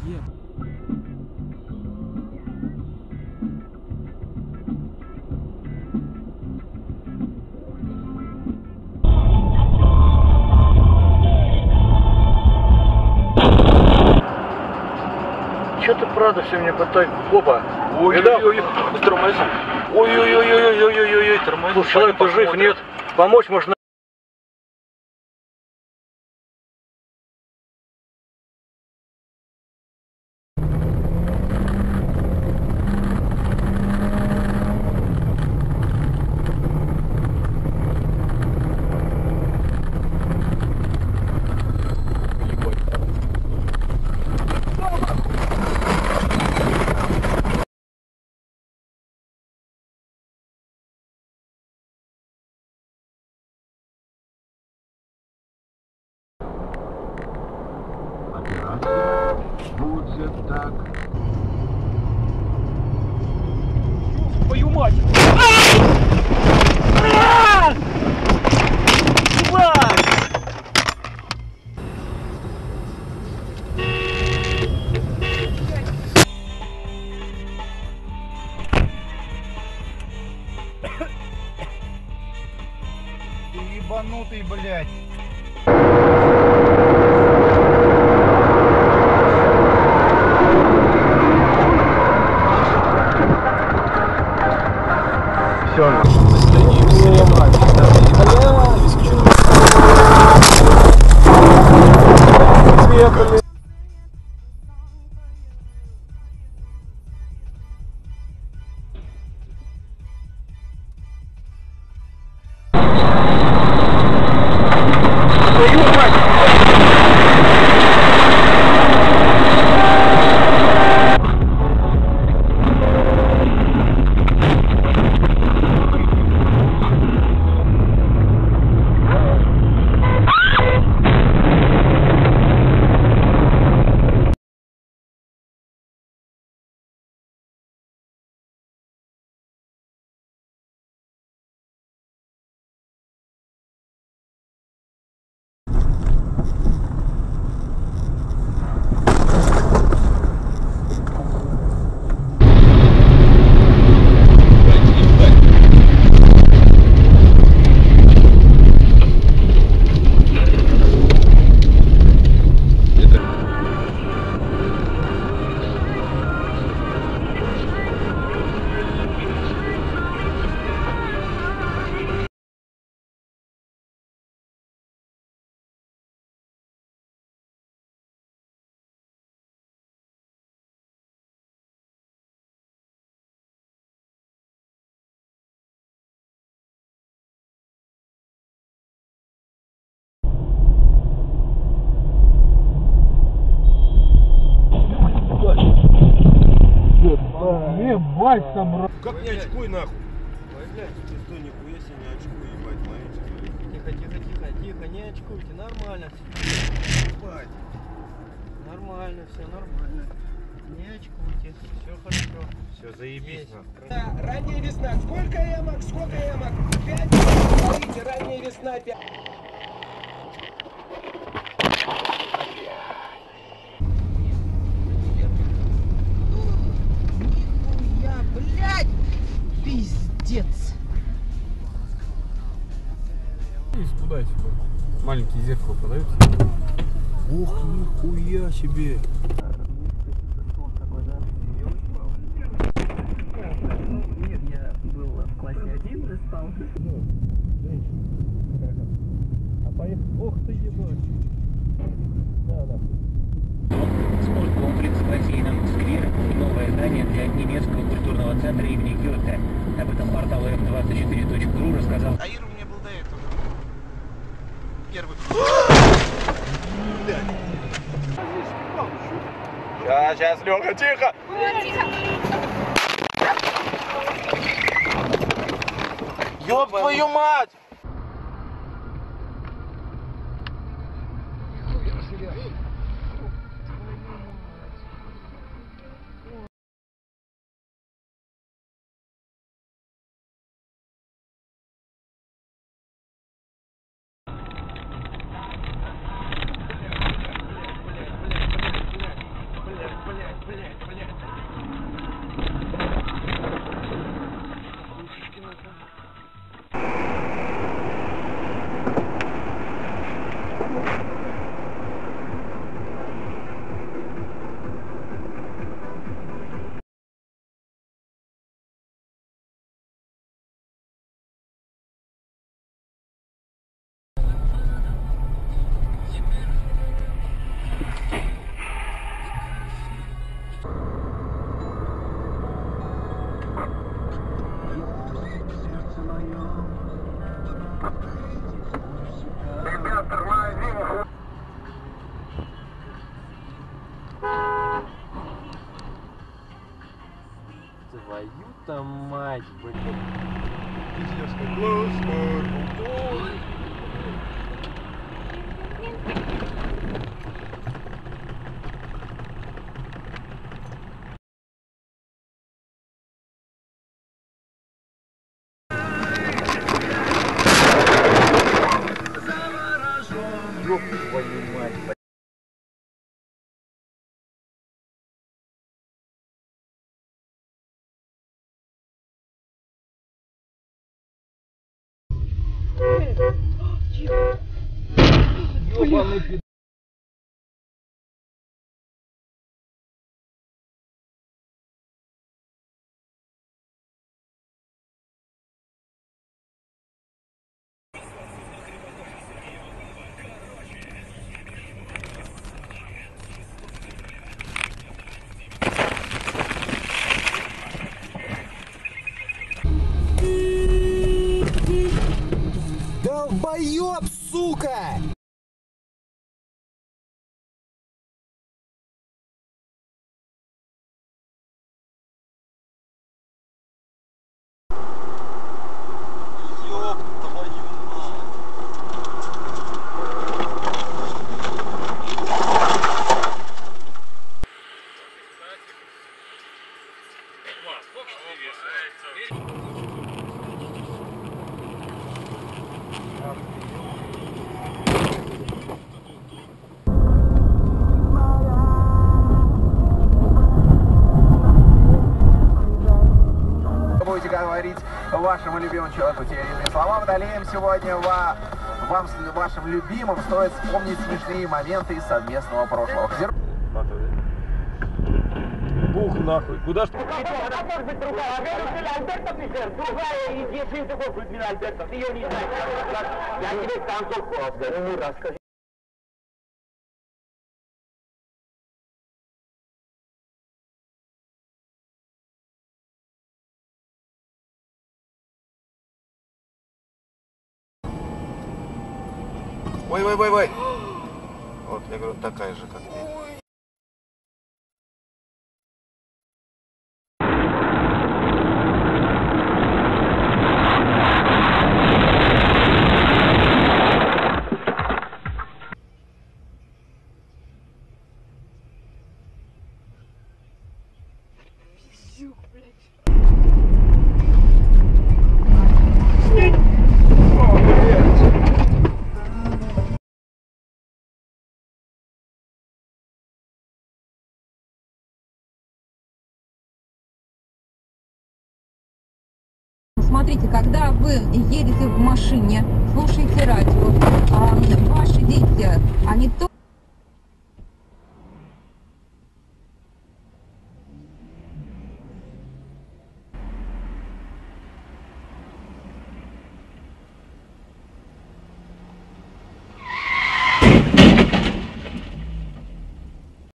Че ты правда все мне пытаешь? Опа! Ой-ой-ой, тормози. Ой-ой-ой, тормози. Слушай, человек-то жив, нет? Помочь можно. Будет так. Твою мать! Ты ебанутый, блядь. Ебать, собрал. Как не очкуй нахуй? Ой, блядь, ты стой, нихуя себе не очкуй, ебать, смотрите. Тихо, не очкуйте, нормально Ебать. Нормально, все нормально. Не очкуйте, все хорошо. Все, заебись нахуй. Ранняя весна. Сколько ямок? Сколько ямок? 5. Смотрите, ранняя весна 5. Нихуя, блядь! Пиздец! Куда сюда? Маленькие зеркала продаются? Ух, нихуя себе. Нет, я был в классе 1 и спал. А поехал. Ох ты ебать. Да, да. Спорткомплекс, бассейном, сквер и новое здание для немецкого культурного центра имени Гёте. Об этом портал m24.ru рассказал. Аир у меня был до этого. Первый. Сейчас, Лёха, тихо! Ёб твою мать! Твою-то мать, блядь. Пиздец, как классно. Ёб твою мать, блядь. Ёбаный пи***. Долбоёб, сука! Ёб твою мать. Будете говорить вашему любимому человеку те или иные слова. Водолеем сегодня вашим любимым стоит вспомнить смешные моменты из совместного прошлого. Бух нахуй. Куда ж ты? Ой. Вот, я говорю, такая же, как ты. Смотрите, когда вы едете в машине, слушаете радио, ваши дети, они тоже